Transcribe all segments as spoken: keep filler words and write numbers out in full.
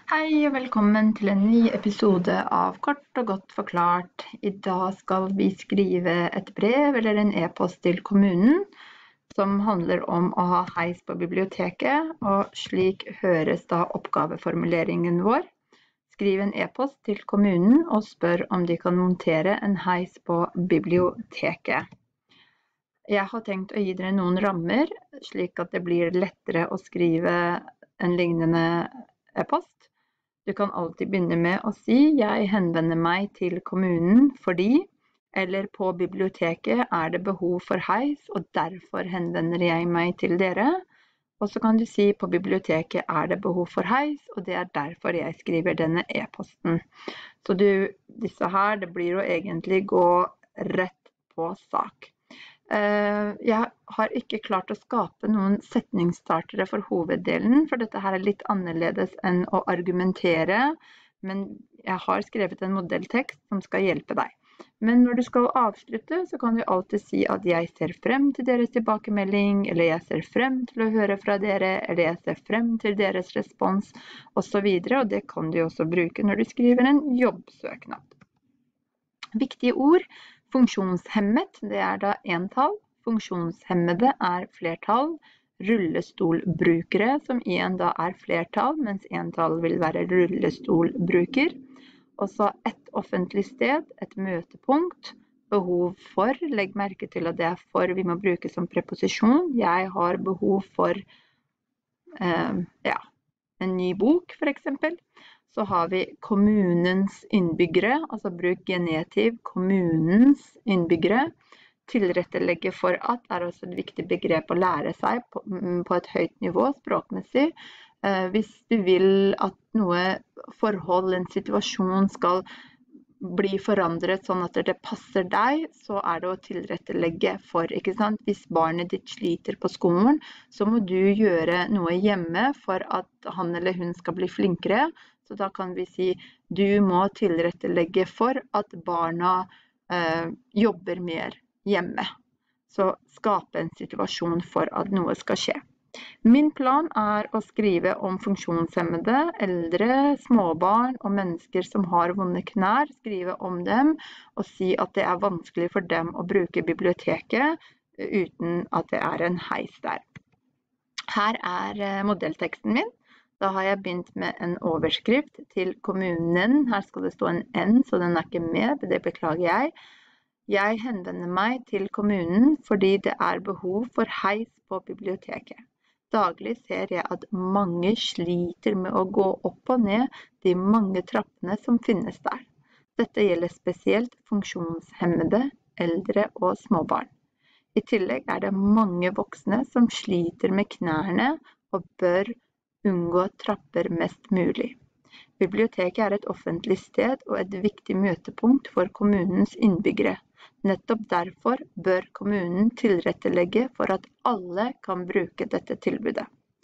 Hei og velkommen til en ny episode av Kort og godt forklart. I dag skal vi skrive et brev eller en e-post til kommunen som handler om å ha heis på biblioteket, og slik høres da oppgaveformuleringen vår. Skriv en e-post til kommunen og spør om de kan montere en heis på biblioteket. Jeg har tenkt å gi dere noen rammer, slik at det blir lettere å skrive en lignende e-post. Du kan alltid begynne med å si «Jeg henvender meg til kommunen fordi», eller «På biblioteket er det behov for heis, og derfor henvender jeg meg til dere». Og så kan du si «På biblioteket er det behov for heis, og det er derfor jeg skriver denne e-posten». Så du, disse her, det blir å egentlig gå rett på sak. Jeg har ikke klart å skape noen setningsstartere for hoveddelen, for dette her er litt annerledes enn å argumentere, men jeg har skrevet en modelltekst som skal hjelpe deg. Men når du skal avslutte, så kan du alltid si at jeg ser frem til deres tilbakemelding, eller jeg ser frem til å høre fra dere, eller jeg ser frem til deres respons, og så videre, og det kan du også bruke når du skriver en jobbsøknad. Viktige ord. Funksjonshemmet, det er da entall. Funksjonshemmede er flertall. Rullestolbrukere, som igjen da er flertall, mens entall vil være rullestolbruker. Også et offentlig sted, et møtepunkt. Behov for, legg merke til at det er for vi må bruke som preposisjon. Jeg har behov for eh, ja, en ny bok, for eksempel. Så har vi kommunens innbyggere, altså bruk genitiv, kommunens innbyggere. Tilrettelegge for at er også et viktig begrep å lære seg på, på et høyt nivå, språkmessig. Eh, hvis du vil at noe forhold, en situasjon skal bli forandret sånn at det passer deg, så er det å tilrettelegge for, ikke sant? Hvis barnet ditt sliter på skolen, så må du gjøre noe hjemme for at han eller hun skal bli flinkere. Så da kan vi si, du må tilrettelegge for at barna eh, jobber mer hjemme. Så skape en situasjon for at noe skal skje. Min plan er å skrive om funksjonshemmede, eldre, småbarn og mennesker som har vonde knær, skrive om dem og si at det er vanskelig for dem å bruke biblioteket uten at det er en heis der. Her er modellteksten min. Da har jeg begynt med en overskrift til kommunen. Her skal det stå en N, så den er ikke med, det beklager jeg. Jeg henvender meg til kommunen fordi det er behov for heis på biblioteket. Daglig ser jeg at mange sliter med å gå opp og ned de mange trappene som finnes der. Dette gjelder spesielt funksjonshemmede, eldre og småbarn. I tillegg er det mange voksne som sliter med knærne og bør unngå trapper mest mulig. Biblioteket er et offentlig sted og et viktig møtepunkt for kommunens innbyggere. Nettopp derfor bør kommunen tilrettelegge for at alle kan bruke dette tilbudet.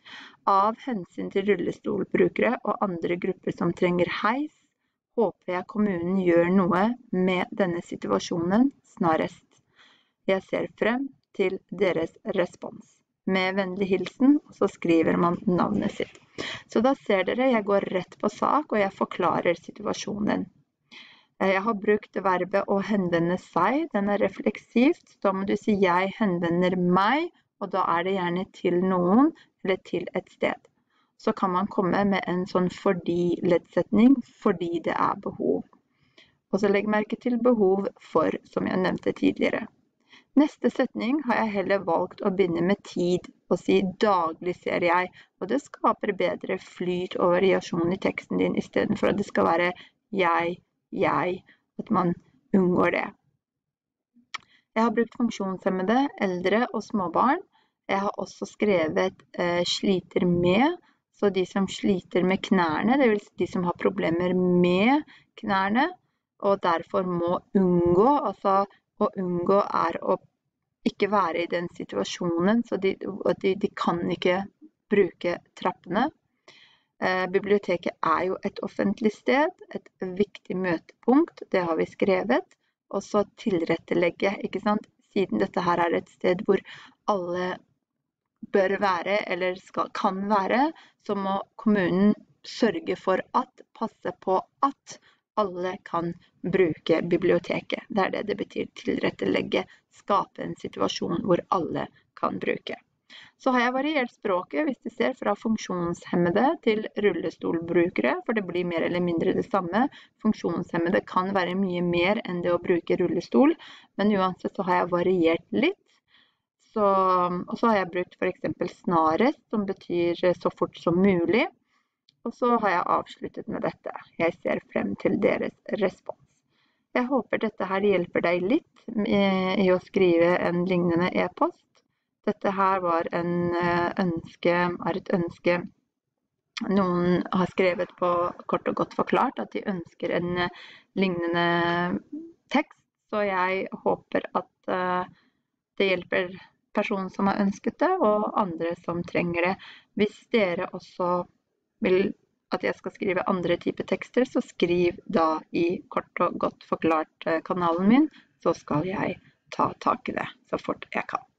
Av hensyn til rullestolbrukere og andre grupper som trenger heis, håper jeg kommunen gjør noe med denne situasjonen snarest. Jeg ser frem til deres respons. Med vennlig hilsen, og så skriver man navnet sitt. Så da ser dere, jeg går rett på sak, og jeg forklarer situasjonen. Jeg har brukt verbet å henvende seg, den er refleksivt. Da må du si jeg henvender meg, og da er det gjerne til noen, eller til et sted. Så kan man komme med en sånn fordi-leddsetning, fordi det er behov. Og så legg merke til behov for, som jeg nevnte tidligere. Neste setning har jeg heller valgt å begynne med tid og si daglig ser jeg, og det skaper bedre flyt og variasjon i teksten din i stedet for at det skal være jeg, jeg, at man unngår det. Jeg har brukt funksjonshemmede, eldre og småbarn. Jeg har også skrevet eh, sliter med, så de som sliter med knærne, det vil si de som har problemer med knærne, og derfor må unngå, altså å unngå er å ikke være i den situasjonen, så de, de, de kan ikke bruke trappene. Eh, biblioteket er jo et offentlig sted, et viktig møtepunkt, det har vi skrevet, og så tilrettelegge, ikke sant? Siden dette her er et sted hvor alle bør være, eller skal, kan være, så må kommunen sørge for at, passe på at alle kan bruke biblioteket. Det er det det betyr, tilrettelegge, skape en situasjon hvor alle kan bruke. Så har jeg variert språket, hvis du ser, fra funksjonshemmede til rullestolbrukere, for det blir mer eller mindre det samme. Funksjonshemmede kan være mye mer enn det å bruke rullestol, men uansett så har jeg variert litt. Så, og så har jeg brukt for eksempel snarest, som betyr så fort som mulig. Og så har jeg avsluttet med dette. Jeg ser frem til deres respons. Jeg håper dette her hjelper deg litt i å skrive en lignende e-post. Dette her var en ønske, er et ønske noen har skrevet på kort og godt forklart, at de ønsker en lignende tekst. Så jeg håper at det hjelper personen som har ønsket det, og andre som trenger det. Hvis dere også vil at jeg skal skrive andre typer tekster, så skriv da i kort og godt forklart kanalen min, så skal jeg ta tak i det så fort jeg kan.